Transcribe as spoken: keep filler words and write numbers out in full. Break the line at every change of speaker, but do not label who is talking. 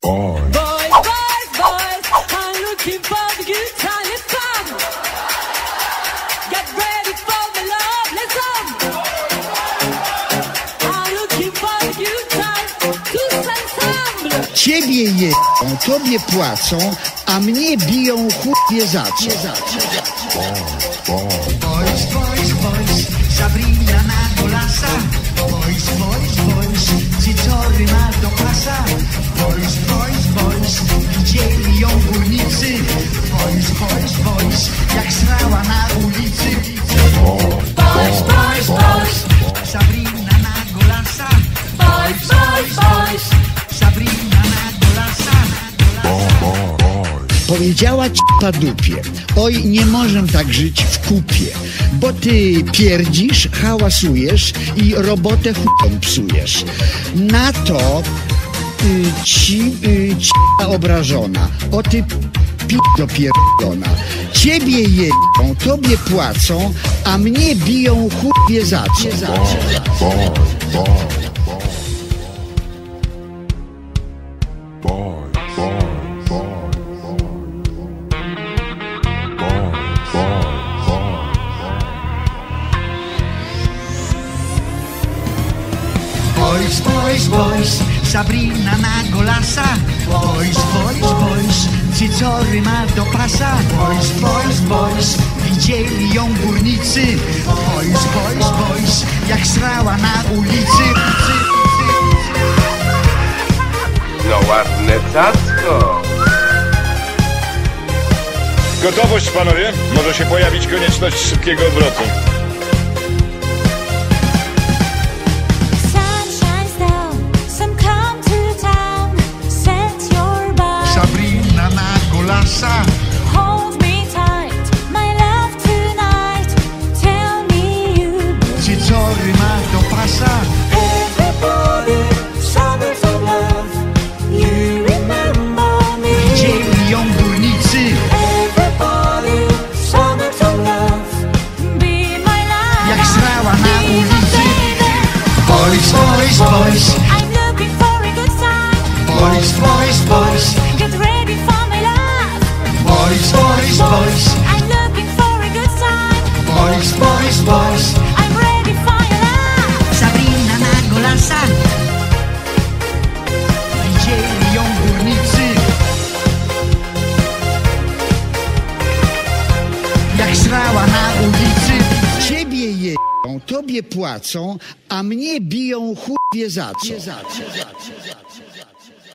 Boys,
boys, boys, I'm looking for the good time. It's fun. Get ready for the love lesson. I'm looking for the good time. Tous ensemble.
Ciebie jedzą, tobie płacą, a mnie biją chłopie za co?
Boys, boys, boys, Sabrina na golasa. Boys, boys, boys, Cicory ma do pasa. Boys, boys, boys, widzieli ją górnicy. Boys, boys, boys, jak srała na ulicy.
Boys, boys, boys,
Sabrina na golasa.
boys, boys, boys.
Sabrina na golasa.
Powiedziała ci padupie, oj, nie możem tak żyć w kupie, bo ty pierdzisz, hałasujesz i robotę chutą psujesz. Na to y, ci y, ci obrażona, o ty p***o pierdolona. Ciebie jedzą, tobie płacą, a mnie biją chłopie za co?
Boys, boys, boys, Sabrina na golasa. Boys, boys, boys, Cicory ma do pasa. Boys, boys, boys, widzieli ją górnicy. Boys, boys, boys, jak srała na ulicy.
No ładne cacko.
Gotowość, panowie? Może się pojawić konieczność szybkiego odwrotu.
Sabrina na golasa.
Hold me tight, my love tonight. Tell me you.
Cicory ma do pasa.
Everybody, summer for love. You remember me.
Widzieli ją górnicy.
Everybody, summer for love. Be my love.
Jak srała na
Be my
ulicy.
baby.
Boys, boys, boys,
I'm looking for a good time.
boys, boys, boys,
Get ready for my love.
boys, boys, boys,
I'm looking for a good time.
boys, boys, boys.
I'm ready for your love.
Sabrina na golasa. Widzieli ją górnicy. Jak srała na ulicy.
Ciebie jedzą, tobie płacą, a mnie biją chłopie za co?